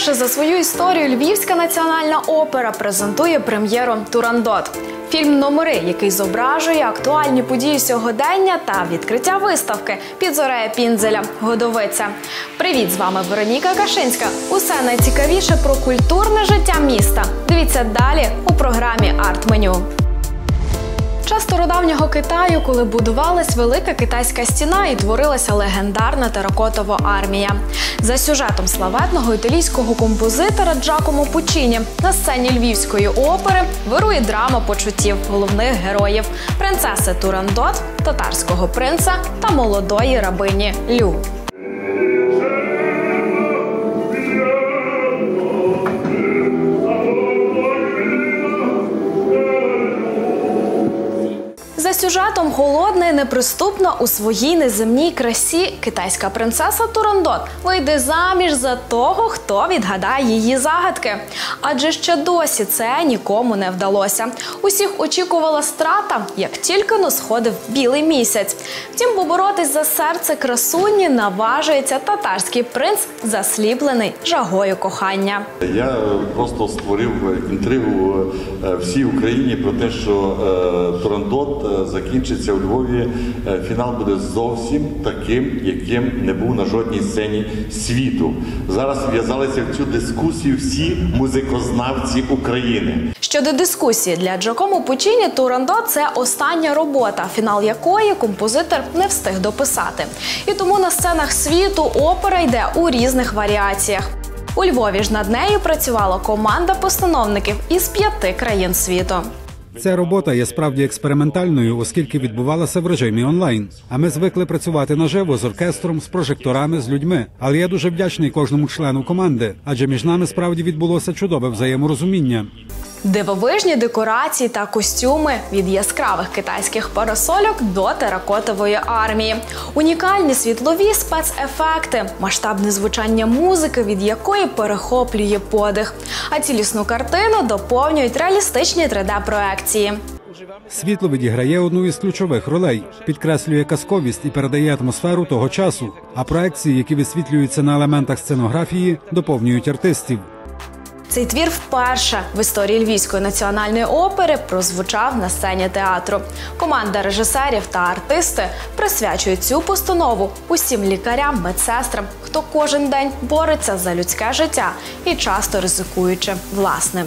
Вперше за свою історію Львівська національна опера презентує прем'єру «Турандот». Фільм «Номери», який зображує актуальні події сьогодення та відкриття виставки під зорею Пінзеля «Годовиця». Привіт, з вами Вероніка Кашинська. Усе найцікавіше про культурне життя міста. Дивіться далі у програмі «Арт-меню». Час стародавнього Китаю, коли будувалась Велика Китайська стіна і творилася легендарна теракотова армія. За сюжетом славетного італійського композитора Джакомо Пуччіні на сцені Львівської опери вирує драма почуттів головних героїв – принцеси Турандот, татарського принца та молодої рабині Лю. За сюжетом холодна і неприступна у своїй неземній красі китайська принцеса Турандот вийде заміж за того, хто відгадає її загадки. Адже ще досі це нікому не вдалося. Усіх очікувала страта, як тільки но сходив білий місяць. Втім, поборотись за серце красуні наважується татарський принц, засліплений жагою кохання. Я просто створив інтригу всій Україні про те, що Турандот закінчиться у Львові, фінал буде зовсім таким, яким не був на жодній сцені світу. Зараз в'язалися в цю дискусію всі музикознавці України. Щодо дискусії, для Джакомо Пуччіні «Турандот» – це остання робота, фінал якої композитор не встиг дописати. І тому на сценах світу опера йде у різних варіаціях. У Львові ж над нею працювала команда постановників із 5 країн світу. Ця робота є справді експериментальною, оскільки відбувалася в режимі онлайн. А ми звикли працювати наживо з оркестром, з прожекторами, з людьми. Але я дуже вдячний кожному члену команди, адже між нами справді відбулося чудове взаєморозуміння. Дивовижні декорації та костюми – від яскравих китайських парасольок до теракотової армії. Унікальні світлові спецефекти, масштабне звучання музики, від якої перехоплює подих. А цілісну картину доповнюють реалістичні 3D-проекції. Світло відіграє одну із ключових ролей, підкреслює казковість і передає атмосферу того часу. А проекції, які висвітлюються на елементах сценографії, доповнюють артистів. Цей твір вперше в історії Львівської національної опери прозвучав на сцені театру. Команда режисерів та артисти присвячують цю постанову усім лікарям, медсестрам, хто кожен день бореться за людське життя і часто ризикуючи власним.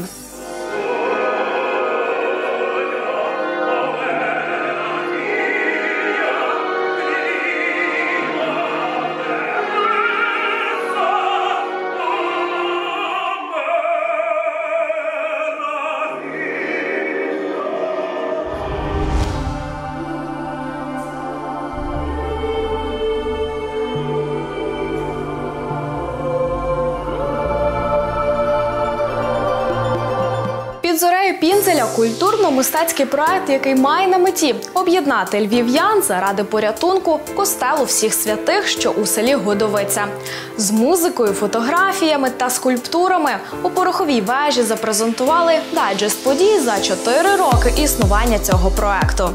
Під зорею Пінзеля – культурно-мистецький проект, який має на меті об'єднати львів'ян заради порятунку костелу всіх святих, що у селі Годовиця. З музикою, фотографіями та скульптурами у Пороховій вежі запрезентували дайджест подій за 4 роки існування цього проекту.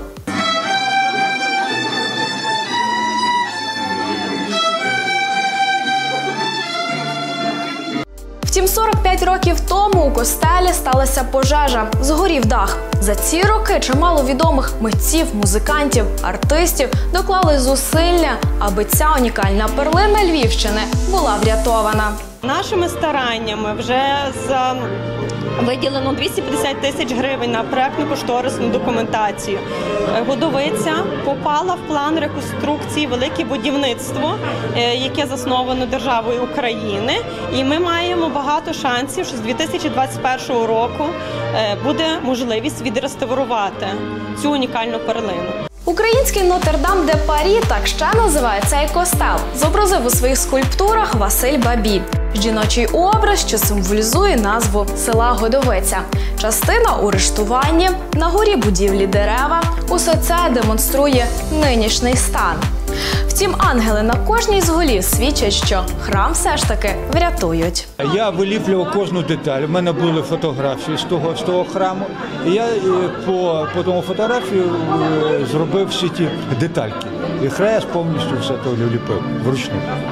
Втім, 45 років тому у костелі сталася пожежа, згорів дах. За ці роки чимало відомих митців, музикантів, артистів доклали зусилля, аби ця унікальна перлина Львівщини була врятована. Нашими стараннями вже виділено 250 тисяч гривень на проектно-кошторисну документацію. Годовиця попала в план реконструкції «Велике будівництво», яке засновано державою України. І ми маємо багато шансів, що з 2021 року буде можливість відреставрувати цю унікальну перлину. Український Нотр-Дам-де-Парі, так ще називає цей костел, зобразив у своїх скульптурах Василь Бабі. Жіночий образ, що символізує назву села Годовиця. Частина у рештуванні, на горі будівлі дерева. Усе це демонструє нинішній стан. Втім, ангели на кожній з голів свідчать, що храм все ж таки врятують. Я виліплював кожну деталь. У мене були фотографії з того храму. І я по тому фотографію зробив всі ті детальки. І хрест повністю все то ліпив вручну. Попереду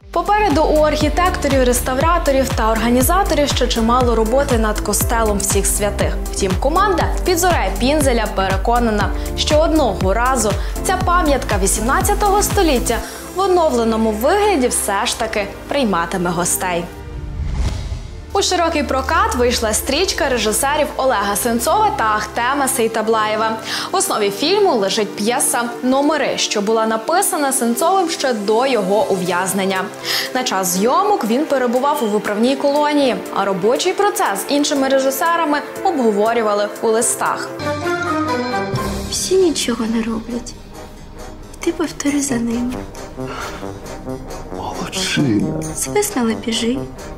Попереду у архітекторів, реставраторів та організаторів ще чимало роботи над костелом всіх святих. Втім, команда «Під зорею Пінзеля» переконана, що одного разу ця пам'ятка 18 століття в оновленому вигляді все ж таки прийматиме гостей. У широкий прокат вийшла стрічка режисерів Олега Сенцова та Ахтема Сейтаблаєва. В основі фільму лежить п'єса «Номери», що була написана Сенцовим ще до його ув'язнення. На час зйомок він перебував у виправній колонії, а робочий процес з іншими режисерами обговорювали у листах. Всі нічого не роблять. Ти повтори за ними. Молодчина. Свиснули, біжи.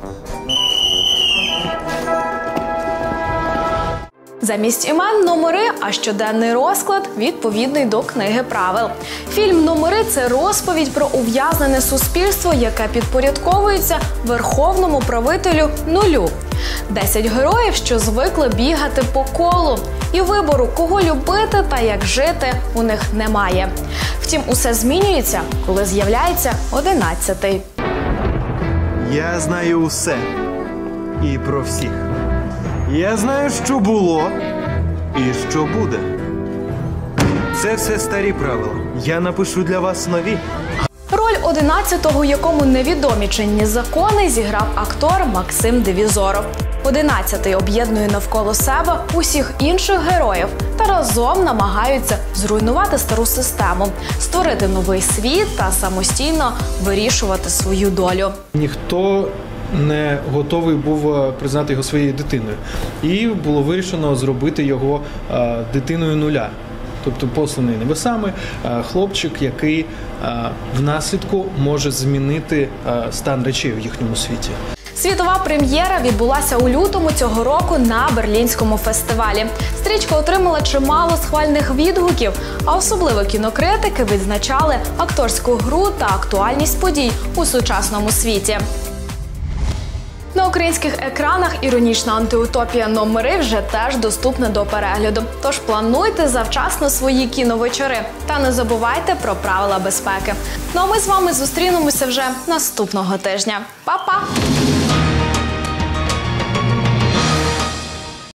Замість імен – номери, а щоденний розклад – відповідний до книги правил. Фільм «Номери» – це розповідь про ув'язнене суспільство, яке підпорядковується верховному правителю нулю. 10 героїв, що звикли бігати по колу. І вибору, кого любити та як жити, у них немає. Втім, усе змінюється, коли з'являється 11-й. Я знаю усе. І про всіх. Я знаю, що було і що буде. Це все старі правила. Я напишу для вас нові. Роль 11-го, якому невідомі чинні закони, зіграв актор Максим Девізоров. 11-й об'єднує навколо себе усіх інших героїв та разом намагаються зруйнувати стару систему, створити новий світ та самостійно вирішувати свою долю. Ніхто не готовий був признати його своєю дитиною. І було вирішено зробити його дитиною нуля. Тобто посланий небесами хлопчик, який внаслідку може змінити стан речей в їхньому світі. Світова прем'єра відбулася у лютому цього року на Берлінському фестивалі. Стрічка отримала чимало схвальних відгуків, а особливо кінокритики відзначали акторську гру та актуальність подій у сучасному світі. На українських екранах іронічна антиутопія «Номери» вже теж доступна до перегляду. Тож плануйте завчасно свої кіновечори. Та не забувайте про правила безпеки. Ну а ми з вами зустрінемося вже наступного тижня. Па-па!